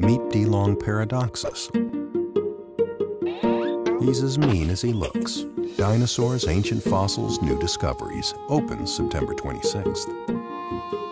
Meet DeLong Paradoxus. He's as mean as he looks. Dinosaurs, Ancient Fossils, New Discoveries opens September 26th.